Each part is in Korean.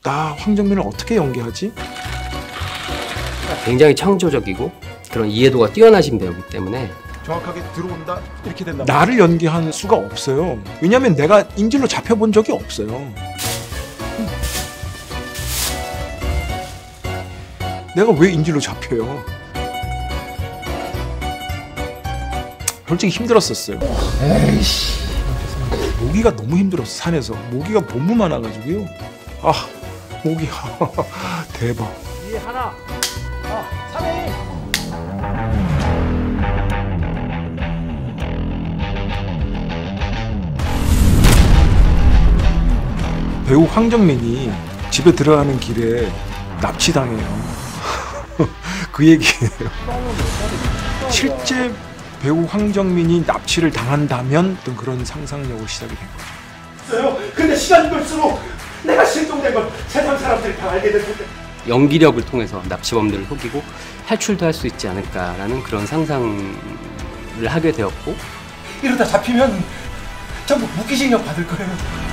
나 황정민을 어떻게 연기하지? 굉장히 창조적이고 그런 이해도가 뛰어나신 배우이기 때문에 정확하게 들어온다 이렇게 된다. 나를 연기할 수가 없어요. 왜냐면 내가 인질로 잡혀본 적이 없어요. 내가 왜 인질로 잡혀요? 솔직히 힘들었었어요. 에이씨. 모기가 너무 힘들었어. 산에서 모기가 너무 많아가지고요. 아 모기 대박. 위에 하나. 3회. 배우 황정민이 집에 들어가는 길에 납치당해요. 그 얘기예요. 실제 배우 황정민이 납치를 당한다면 어떤 그런 상상력으로 시작이 된 거예요. 근데 시간이 걸수록 내가 실종된 걸 세상 사람들이 다 알게 될 텐데. 연기력을 통해서 납치범들을 속이고 탈출도 할 수 있지 않을까라는 그런 상상을 하게 되었고 이러다 잡히면 전부 무기징역 받을 거예요.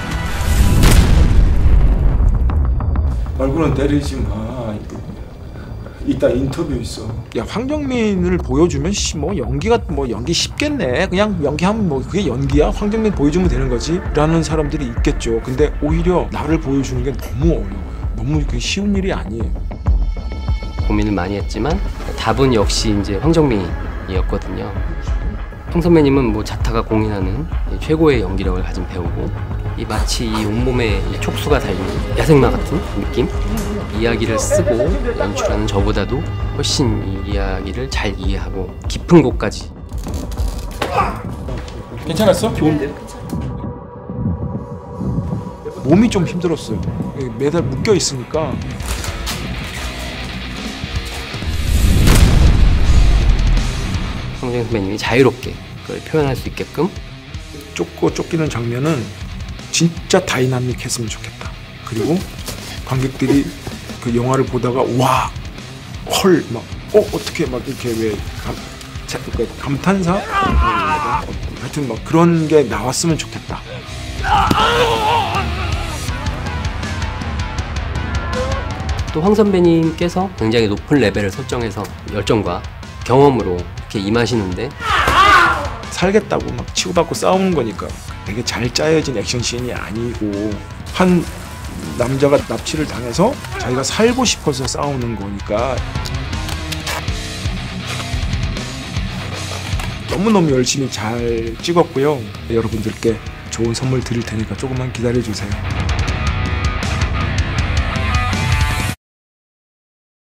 얼굴은 때리지 마. 이따 인터뷰 있어. 야 황정민을 보여주면 뭐 연기가 뭐 연기 쉽겠네. 그냥 연기하면 뭐 그게 연기야. 황정민 보여주면 되는 거지. 라는 사람들이 있겠죠. 근데 오히려 나를 보여주는 게 너무 어려워요. 너무 그게 쉬운 일이 아니에요. 고민을 많이 했지만 답은 역시 이제 황정민이었거든요. 황 선배님은 뭐 자타가 공인하는 최고의 연기력을 가진 배우고 이 마치 이 온몸에 이 촉수가 달린 야생마 같은 느낌? 이야기를 쓰고 연출하는 저보다도 훨씬 이 이야기를 잘 이해하고 깊은 곳까지. 괜찮았어? 좋은데? 몸이 좀 힘들었어요. 매달 묶여 있으니까. 황정민 선배님이 자유롭게 그걸 표현할 수 있게끔 쫓기는 장면은 진짜 다이나믹했으면 좋겠다. 그리고 관객들이 그 영화를 보다가 와, 헐, 막 어떻게 막 이렇게 왜 감탄사? 하여튼 막 그런 게 나왔으면 좋겠다. 또 황 선배님께서 굉장히 높은 레벨을 설정해서 열정과 경험으로 이렇게 임하시는데 살겠다고 막 치고받고 싸우는 거니까 되게 잘 짜여진 액션씬이 아니고 한 남자가 납치를 당해서 자기가 살고 싶어서 싸우는 거니까 너무너무 열심히 잘 찍었고요. 여러분들께 좋은 선물 드릴 테니까 조금만 기다려주세요.